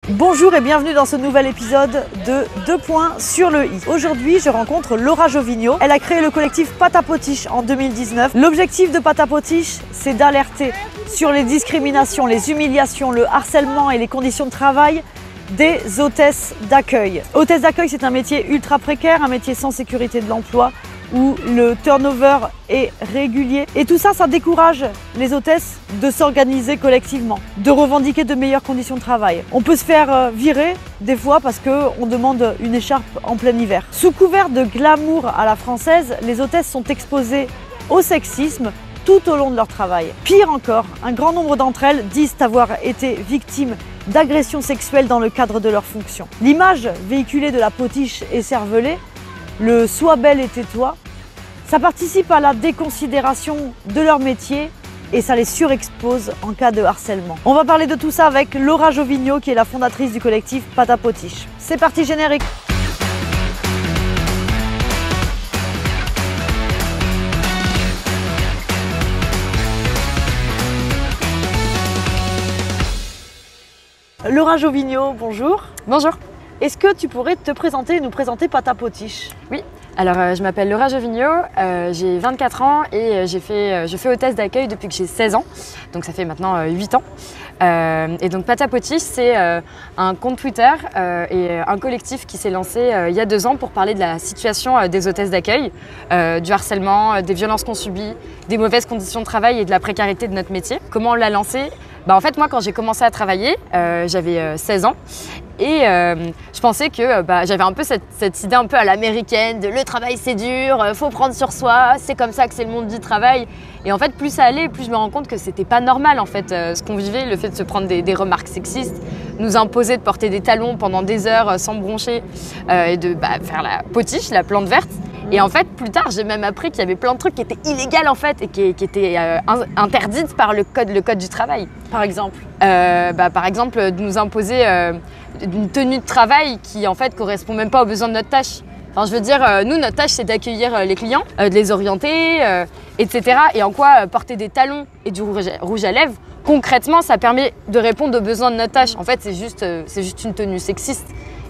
Bonjour et bienvenue dans ce nouvel épisode de 2 points sur le i. Aujourd'hui, je rencontre Laura Jovigno. Elle a créé le collectif Pâte à Potiche en 2019. L'objectif de Pâte à Potiche, c'est d'alerter sur les discriminations, les humiliations, le harcèlement et les conditions de travail des hôtesses d'accueil. Hôtesse d'accueil, c'est un métier ultra précaire, un métier sans sécurité de l'emploi, où le turnover est régulier. Et tout ça, ça décourage les hôtesses de s'organiser collectivement, de revendiquer de meilleures conditions de travail. On peut se faire virer des fois parce qu'on demande une écharpe en plein hiver. Sous couvert de glamour à la française, les hôtesses sont exposées au sexisme tout au long de leur travail. Pire encore, un grand nombre d'entre elles disent avoir été victimes d'agressions sexuelles dans le cadre de leur fonction. L'image véhiculée de la potiche écervelée, le « sois belle et tais-toi », ça participe à la déconsidération de leur métier et ça les surexpose en cas de harcèlement. On va parler de tout ça avec Laura Jovigno, qui est la fondatrice du collectif Pâte à Potiche. C'est parti, générique. Laura Jovigno, bonjour. Bonjour. Est-ce que tu pourrais te présenter et nous présenter Pâte à Potiche? Oui, alors je m'appelle Laura Jovigno, j'ai 24 ans et je fais hôtesse d'accueil depuis que j'ai 16 ans, donc ça fait maintenant 8 ans. Et donc Pâte à Potiche, c'est un compte Twitter et un collectif qui s'est lancé il y a 2 ans pour parler de la situation des hôtesses d'accueil, du harcèlement, des violences qu'on subit, des mauvaises conditions de travail et de la précarité de notre métier. Comment on l'a lancé? En fait, moi, quand j'ai commencé à travailler, j'avais 16 ans et je pensais que j'avais un peu cette idée un peu à l'américaine de le travail c'est dur, faut prendre sur soi, c'est comme ça que c'est le monde du travail. Et en fait, plus ça allait, plus je me rends compte que c'était pas normal en fait ce qu'on vivait, le fait de se prendre des remarques sexistes, nous imposer de porter des talons pendant des heures sans broncher et de faire la potiche, la plante verte. Et en fait, plus tard, j'ai même appris qu'il y avait plein de trucs qui étaient illégaux en fait et qui étaient interdites par le code du travail. Par exemple Par exemple, de nous imposer une tenue de travail qui en fait correspond même pas aux besoins de notre tâche. Enfin, je veux dire, nous, notre tâche, c'est d'accueillir les clients, de les orienter, etc. Et en quoi porter des talons et du rouge à lèvres, concrètement, ça permet de répondre aux besoins de notre tâche. En fait, c'est juste une tenue sexiste.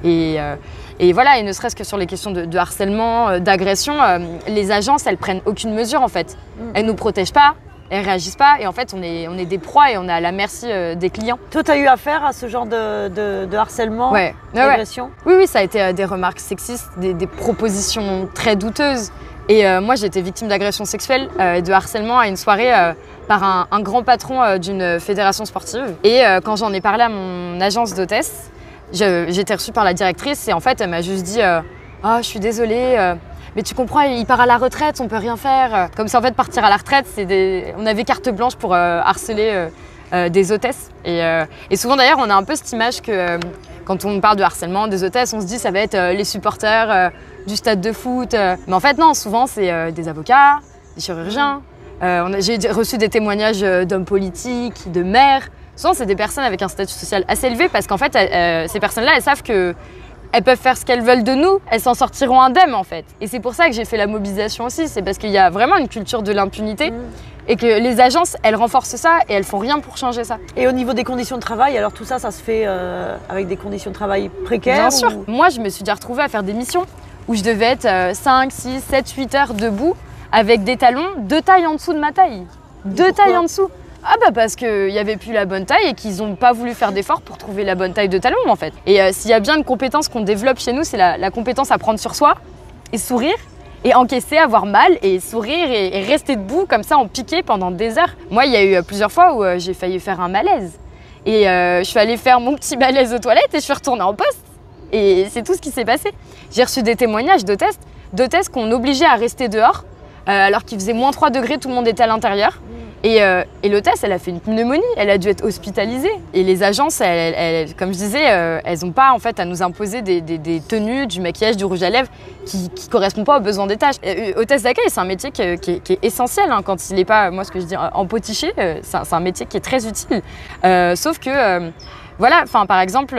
Et voilà, et ne serait-ce que sur les questions de harcèlement, d'agression, les agences, elles prennent aucune mesure en fait. Elles nous protègent pas, elles réagissent pas, et en fait, on est des proies et on est à la merci des clients. Toi, tu as eu affaire à ce genre de harcèlement, d'agression? Oui, ça a été des remarques sexistes, des propositions très douteuses. Et moi, j'ai été victime d'agression sexuelle et de harcèlement à une soirée par un grand patron d'une fédération sportive. Et quand j'en ai parlé à mon agence d'hôtesse, j'ai été reçue par la directrice et en fait, elle m'a juste dit « Oh, je suis désolée, mais tu comprends, il part à la retraite, on peut rien faire. » Comme si en fait, partir à la retraite, on avait carte blanche pour harceler des hôtesses. Et souvent d'ailleurs, on a un peu cette image que quand on parle de harcèlement des hôtesses, on se dit ça va être les supporters du stade de foot. Mais en fait, non, souvent, c'est des avocats, des chirurgiens. J'ai reçu des témoignages d'hommes politiques, de maires. Souvent, c'est des personnes avec un statut social assez élevé parce qu'en fait, ces personnes-là, elles savent qu'elles peuvent faire ce qu'elles veulent de nous, elles s'en sortiront indemnes en fait. Et c'est pour ça que j'ai fait la mobilisation aussi, c'est parce qu'il y a vraiment une culture de l'impunité et que les agences, elles renforcent ça et elles font rien pour changer ça. Et au niveau des conditions de travail, alors tout ça, ça se fait avec des conditions de travail précaires? Bien sûr. Moi, je me suis déjà retrouvée à faire des missions où je devais être 5, 6, 7, 8 heures debout avec des talons 2 tailles en dessous de ma taille. 2 tailles en dessous. Parce qu'il n'y avait plus la bonne taille et qu'ils n'ont pas voulu faire d'efforts pour trouver la bonne taille de talon en fait. Et s'il y a bien une compétence qu'on développe chez nous, c'est la compétence à prendre sur soi et sourire et encaisser, avoir mal et sourire et rester debout comme ça en piqué pendant des heures. Moi, il y a eu plusieurs fois où j'ai failli faire un malaise. Et je suis allée faire mon petit malaise aux toilettes et je suis retournée en poste. Et c'est tout ce qui s'est passé. J'ai reçu des témoignages d'hôtesses qu'on obligeait à rester dehors alors qu'il faisait moins 3 degrés, tout le monde était à l'intérieur. Et l'hôtesse, elle a fait une pneumonie, elle a dû être hospitalisée. Et les agences, comme je disais, elles n'ont pas en fait à nous imposer des tenues, du maquillage, du rouge à lèvres qui ne correspondent pas aux besoins des tâches. Hôtesse d'accueil, c'est un métier qui est essentiel quand il n'est pas, moi ce que je dis, empotiché, c'est un métier qui est très utile. Sauf que, voilà, par exemple,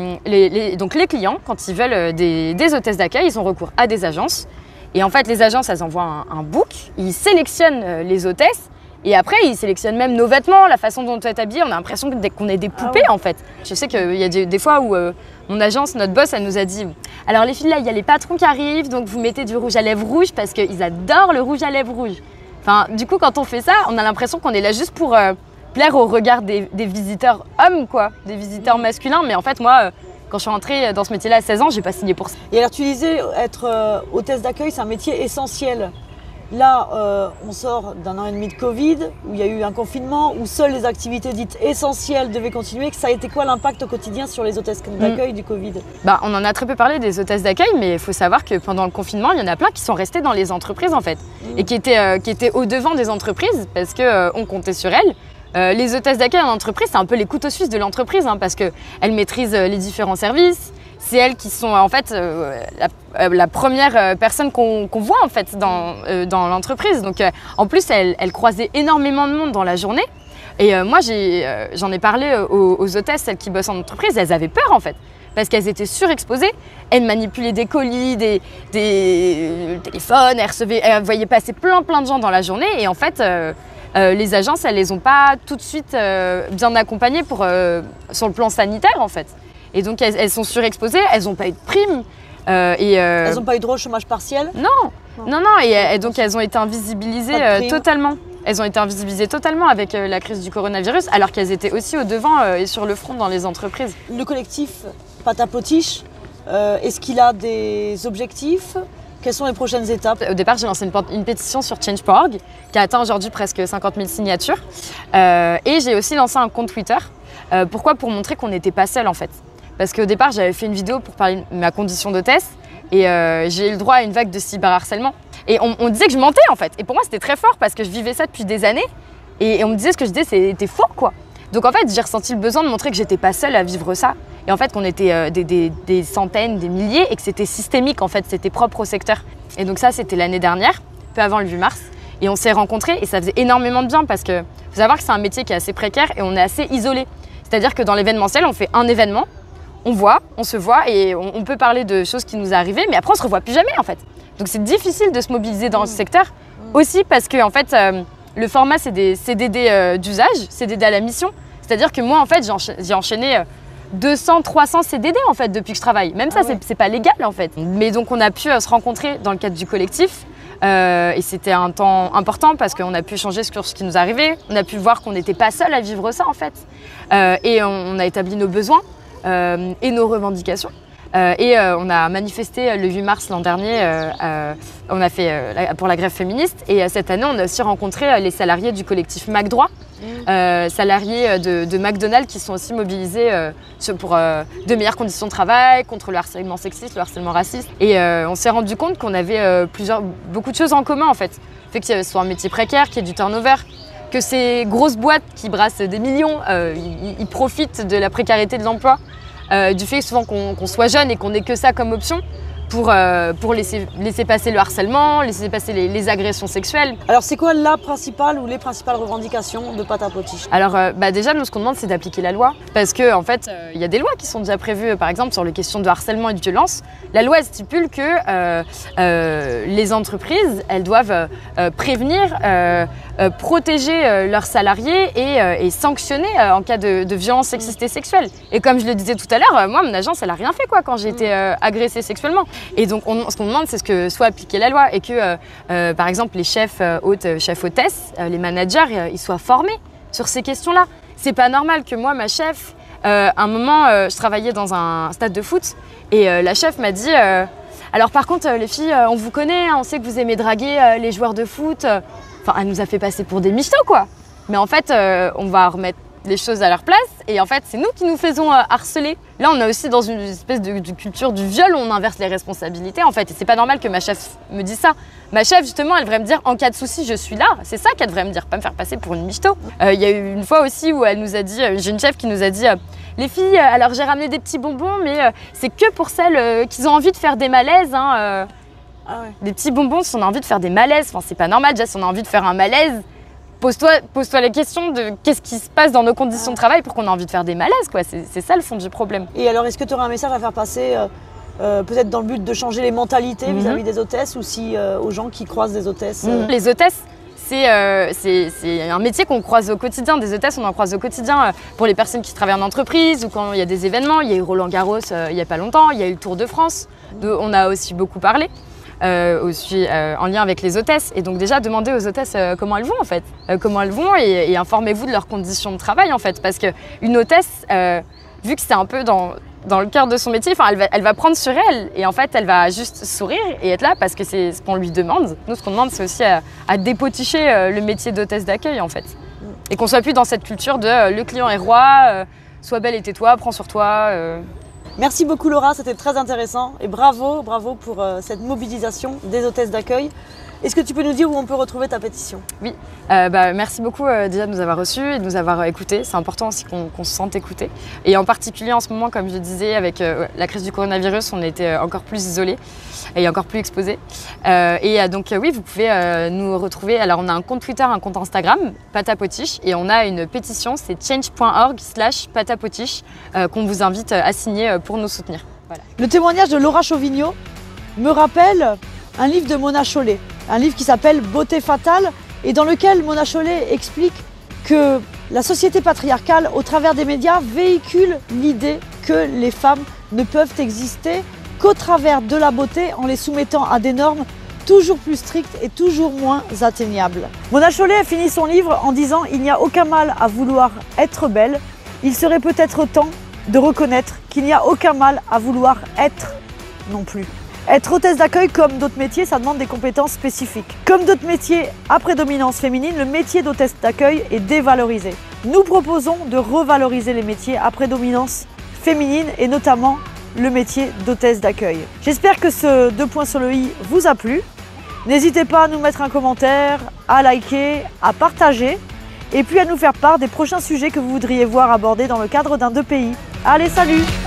donc les clients, quand ils veulent des hôtesses d'accueil, ils ont recours à des agences. Et en fait, les agences, elles envoient un book, ils sélectionnent les hôtesses. Et après, ils sélectionnent même nos vêtements, la façon dont on est habillé. On a l'impression qu'on est des poupées en fait. Je sais qu'il y a des fois où mon agence, notre boss, elle nous a dit « Alors les filles, là, il y a les patrons qui arrivent, donc vous mettez du rouge à lèvres rouge parce qu'ils adorent le rouge à lèvres rouge. » Enfin, du coup, quand on fait ça, on a l'impression qu'on est là juste pour plaire au regard des visiteurs hommes, quoi, des visiteurs masculins. Mais en fait, moi, quand je suis rentrée dans ce métier-là à 16 ans, j'ai pas signé pour ça. Et alors tu disais, être hôtesse d'accueil, c'est un métier essentiel. Là, on sort d'un an et demi de Covid, où il y a eu un confinement, où seules les activités dites essentielles devaient continuer. Ça a été quoi l'impact au quotidien sur les hôtesses d'accueil du Covid? On en a très peu parlé des hôtesses d'accueil, mais il faut savoir que pendant le confinement, il y en a plein qui sont restés dans les entreprises en fait, et qui étaient au-devant des entreprises parce qu'on comptait sur elles. Les hôtesses d'accueil en entreprise, c'est un peu les couteaux suisses de l'entreprise, hein, parce qu'elles maîtrisent les différents services. C'est elles qui sont en fait la première personne qu'on voit en fait dans l'entreprise. Donc en plus, elles croisaient énormément de monde dans la journée. Et moi, j'en ai parlé aux hôtesses, celles qui bossent en entreprise, elles avaient peur en fait. Parce qu'elles étaient surexposées, elles manipulaient des colis, des téléphones, elles voyaient passer plein de gens dans la journée. Et en fait, les agences, elles les ont pas tout de suite bien accompagnées sur le plan sanitaire en fait. Et donc elles sont surexposées, elles n'ont pas eu de prime. Elles n'ont pas eu droit au chômage partiel? Non. Et donc elles ont été invisibilisées totalement. Elles ont été invisibilisées totalement avec la crise du coronavirus, alors qu'elles étaient aussi au devant et sur le front dans les entreprises. Le collectif Pâte à Potiche, est-ce qu'il a des objectifs? Quelles sont les prochaines étapes? Au départ, j'ai lancé une pétition sur Change.org qui a atteint aujourd'hui presque 50 000 signatures. Et j'ai aussi lancé un compte Twitter. Pourquoi? Pour montrer qu'on n'était pas seul en fait. Parce qu'au départ, j'avais fait une vidéo pour parler de ma condition d'hôtesse et j'ai eu le droit à une vague de cyberharcèlement. Et on disait que je mentais en fait. Et pour moi, c'était très fort parce que je vivais ça depuis des années et on me disait ce que je disais, c'était faux quoi. Donc en fait, j'ai ressenti le besoin de montrer que j'étais pas seule à vivre ça. Et en fait, qu'on était des centaines, des milliers et que c'était systémique en fait, c'était propre au secteur. Et donc ça, c'était l'année dernière, peu avant le 8 mars. Et on s'est rencontrés et ça faisait énormément de bien parce que faut savoir que c'est un métier qui est assez précaire et on est assez isolé. C'est-à-dire que dans l'événementiel, on fait un événement, on se voit et on peut parler de choses qui nous sont arrivées, mais après on se revoit plus jamais en fait. Donc c'est difficile de se mobiliser dans ce secteur aussi parce que en fait le format c'est des CDD d'usage, CDD à la mission. C'est-à-dire que moi en fait j'ai enchaîné 200, 300 CDD en fait depuis que je travaille. Même ça c'est pas légal en fait. Mais donc on a pu se rencontrer dans le cadre du collectif. Et c'était un temps important parce qu'on a pu échanger sur ce qui nous arrivait. On a pu voir qu'on n'était pas seul à vivre ça en fait. Et on a établi nos besoins. Et nos revendications. On a manifesté le 8 mars l'an dernier, on a fait pour la grève féministe et cette année on a aussi rencontré les salariés du collectif McDroit, salariés de McDonald's qui sont aussi mobilisés pour de meilleures conditions de travail, contre le harcèlement sexiste, le harcèlement raciste. Et on s'est rendu compte qu'on avait beaucoup de choses en commun en fait. Le fait que ce soit un métier précaire, qu'il y ait du turnover, que ces grosses boîtes qui brassent des millions, ils profitent de la précarité de l'emploi, du fait souvent qu'on soit jeune et qu'on n'ait que ça comme option pour laisser passer le harcèlement, laisser passer les agressions sexuelles. Alors c'est quoi la principale ou les principales revendications de Pâte à Potiche? Alors déjà, nous ce qu'on demande c'est d'appliquer la loi parce que en fait il y a des lois qui sont déjà prévues par exemple sur les questions de harcèlement et de violence. La loi elle stipule que les entreprises elles doivent prévenir, protéger leurs salariés et sanctionner en cas de violence sexiste et sexuelle. Et comme je le disais tout à l'heure, moi mon agence elle a rien fait quoi quand j'ai été agressée sexuellement. Et donc ce qu'on demande c'est que soit appliquer la loi et que par exemple les chefs hôtes, chefs hôtesses, les managers ils soient formés sur ces questions-là. C'est pas normal que moi ma chef, un moment je travaillais dans un stade de foot et la chef m'a dit alors par contre les filles on vous connaît, on sait que vous aimez draguer les joueurs de foot. Enfin, elle nous a fait passer pour des michtos, quoi. Mais en fait, on va remettre les choses à leur place. Et en fait, c'est nous qui nous faisons harceler. Là, on est aussi dans une espèce de culture du viol où on inverse les responsabilités, en fait. Et c'est pas normal que ma chef me dise ça. Ma chef, justement, elle devrait me dire, en cas de souci, je suis là. C'est ça qu'elle devrait me dire, pas me faire passer pour une michto. Il y a eu une fois aussi où elle nous a dit, j'ai une chef qui nous a dit, les filles, alors j'ai ramené des petits bonbons, mais c'est que pour celles qui ont envie de faire des malaises, hein. Ah ouais. Des petits bonbons si on a envie de faire des malaises, enfin c'est pas normal déjà si on a envie de faire un malaise, pose-toi la question de qu'est-ce qui se passe dans nos conditions de travail pour qu'on ait envie de faire des malaises quoi, c'est ça le fond du problème. Et alors est-ce que tu aurais un message à faire passer peut-être dans le but de changer les mentalités vis-à-vis des hôtesses ou si aux gens qui croisent des hôtesses Les hôtesses c'est un métier qu'on croise au quotidien. Des hôtesses, on en croise au quotidien pour les personnes qui travaillent en entreprise ou quand il y a des événements. Il y a eu Roland-Garros il n'y a pas longtemps, il y a eu le Tour de France. On a aussi beaucoup parlé. Aussi en lien avec les hôtesses. Et donc déjà, demandez aux hôtesses comment elles vont en fait. Comment elles vont et informez-vous de leurs conditions de travail en fait. Parce qu'une hôtesse, vu que c'est un peu dans le cœur de son métier, elle va prendre sur elle et en fait, elle va juste sourire et être là parce que c'est ce qu'on lui demande. Nous, ce qu'on demande, c'est aussi à dépoticher le métier d'hôtesse d'accueil en fait. Et qu'on soit plus dans cette culture de le client est roi, sois belle et tais-toi, prends sur toi. Merci beaucoup Laura, c'était très intéressant et bravo pour cette mobilisation des hôtesses d'accueil. Est-ce que tu peux nous dire où on peut retrouver ta pétition? Oui, merci beaucoup déjà de nous avoir reçus et de nous avoir écoutés. C'est important aussi qu'on se sente écouté. Et en particulier en ce moment, comme je le disais, avec la crise du coronavirus, on a été encore plus isolés et encore plus exposés. Donc oui, vous pouvez nous retrouver. Alors on a un compte Twitter, un compte Instagram, Patapotiche, et on a une pétition, c'est change.org/patapotiche qu'on vous invite à signer pour nous soutenir. Voilà. Le témoignage de Laura Chauvigno me rappelle un livre de Mona Chollet, un livre qui s'appelle Beauté fatale et dans lequel Mona Chollet explique que la société patriarcale, au travers des médias, véhicule l'idée que les femmes ne peuvent exister qu'au travers de la beauté en les soumettant à des normes toujours plus strictes et toujours moins atteignables. Mona Chollet finit son livre en disant « Il n'y a aucun mal à vouloir être belle, il serait peut-être temps de reconnaître qu'il n'y a aucun mal à vouloir être non plus ». Être hôtesse d'accueil, comme d'autres métiers, ça demande des compétences spécifiques. Comme d'autres métiers à prédominance féminine, le métier d'hôtesse d'accueil est dévalorisé. Nous proposons de revaloriser les métiers à prédominance féminine et notamment le métier d'hôtesse d'accueil. J'espère que ce 2 points sur le i vous a plu. N'hésitez pas à nous mettre un commentaire, à liker, à partager et puis à nous faire part des prochains sujets que vous voudriez voir abordés dans le cadre d'un 2PI. Allez, salut!